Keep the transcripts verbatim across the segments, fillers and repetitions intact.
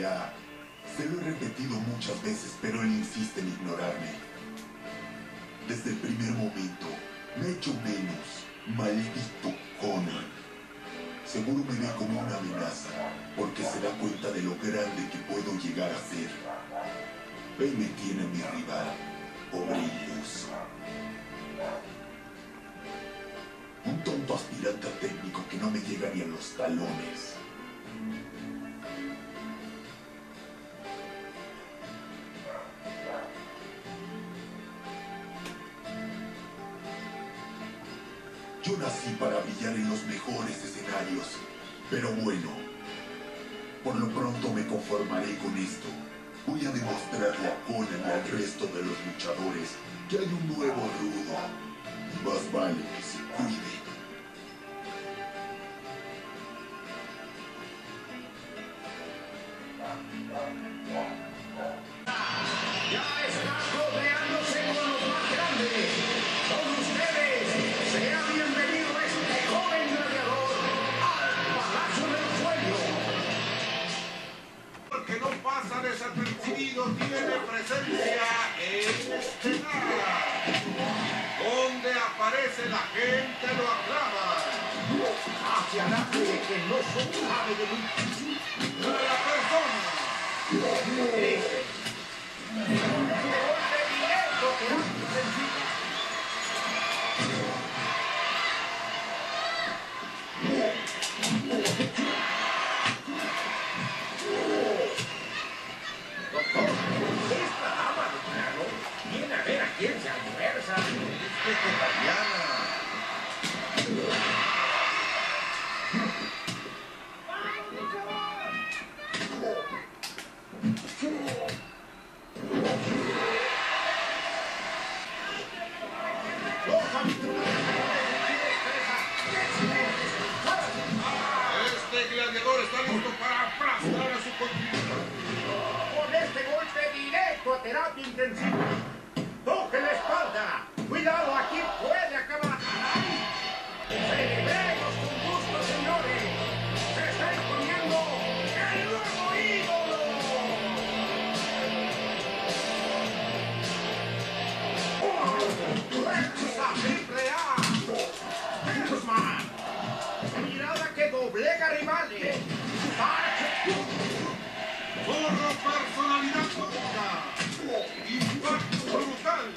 ya. Se lo he repetido muchas veces, pero él insiste en ignorarme. Desde el primer momento, me ha hecho menos. Maldito Conan. Seguro me ve como una amenaza, porque se da cuenta de lo grande que puedo llegar a ser. Él me tiene a mi rival, pobre iluso. Un tonto aspirante a técnico que no me llega ni a los talones. Yo nací para brillar en los mejores escenarios, pero bueno, por lo pronto me conformaré con esto. Voy a demostrarle a Conan y al resto de los luchadores que hay un nuevo rudo, y más vale que se cuide. Ya está rodeándose con los más grandes. Con ustedes, sea bienvenido este joven gladiador al Palacio del Sueño. Porque no pasa desapercibido, tiene presencia en escenar. Donde aparece la gente lo aclama. Hacia adelante que no son sabe de mí. La persona. Este. Este golpe directo que da tu sencillo. Doctor, esta dama de plano viene a ver a quién se almuerza. Es vegetariana. Este gladiador está listo para aplastar a su contrincante. Con este golpe directo a terapia intensiva. Toque la espalda. Cuidado, aquí puede acabar. Celebremos con gusto, señores. Se está imponiendo el nuevo ídolo. ¡Fuerza triple A! ¡Gentleman! Mirada que doblega rivales. Zorro, personalidad única. Impacto brutal.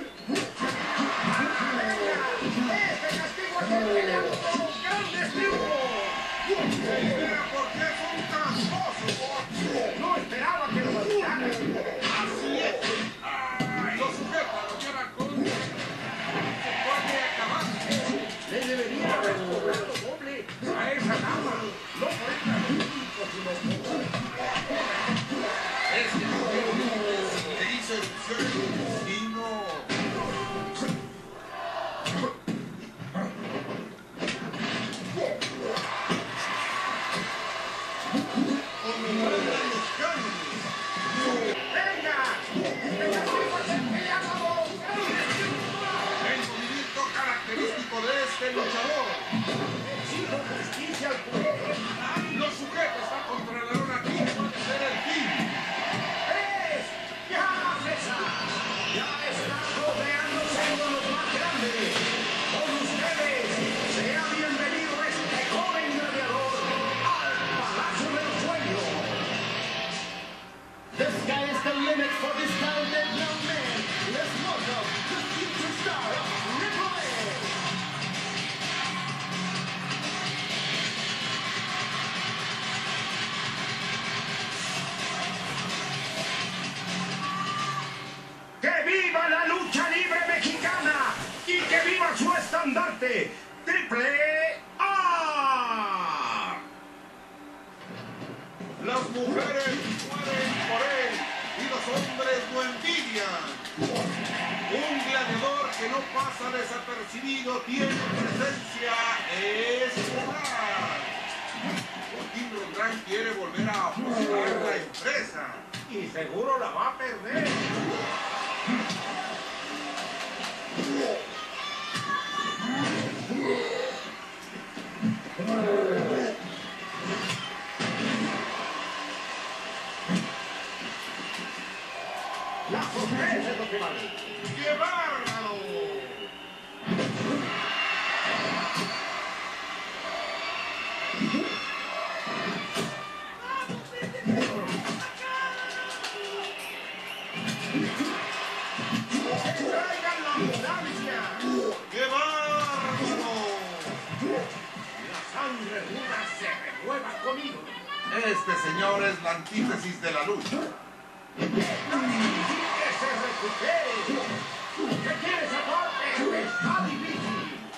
Este castigo es el peleado con los grandes triunfos. Mira por qué es un tramposo. No esperaba que lo mataran. Así es. Lo sujeta, lo lleva con... Se puede acabar. Le debería haber cobrado doble a esa dama. No por esta único, sino por... Este mujer se hizo erupción en un destino. ¡Venga! ¡Este castigo es el peleado con los grandes triunfos! El movimiento característico de este luchador. Exijo justicia al pueblo. Lo sujeta, está contra la lona. Aquí puede ser el fin. ¡Tres! ¡Ya, César! Ya está rodeándose con los más grandes. Con ustedes, sea bienvenido este joven gladiador al Palacio del Sueño. The sky is the limit for this talented young man. Let's welcome the future star of Triple A. ¡Que viva la lucha libre mexicana! ¡Y que viva su estandarte! ¡Triple A! Las mujeres mueren por él y los hombres lo envidian. Un gladiador que no pasa desapercibido tiene presencia estelar. Joaquín Rodríguez quiere volver a apostar la empresa. Y seguro la va a perder. ¡Qué bárbaro! ¡Traigan la ambulancia! ¡Qué bárbaro! La sangre pura se renueva conmigo. Este señor es la antítesis de la lucha. ¡Es difícil que se recupere! ¿Qué quieres aparte? ¡Está difícil!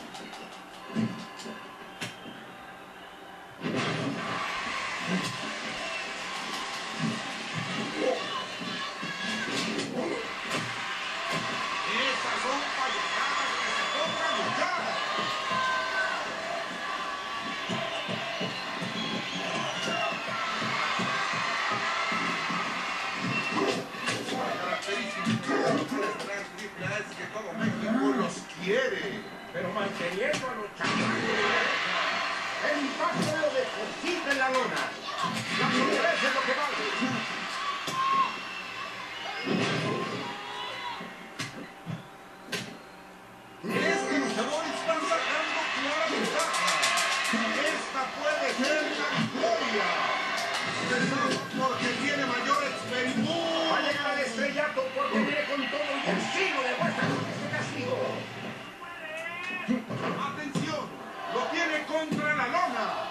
Esas son payasadas que se tocan luchar. La característica de los luchadores de la Triple A es que todo México los quiere. Pero manteniendo a los chamacos de derecha. Empáquenlo de por sí en la lona. La solidez es lo que vale. Este luchador está sacando clara ventaja. Esta puede ser la victoria. Porque tiene mayor experiencia. Va a llegar al estrellato porque viene con todo y el siglo de vuestra este castigo. Atención, lo tiene contra la lona.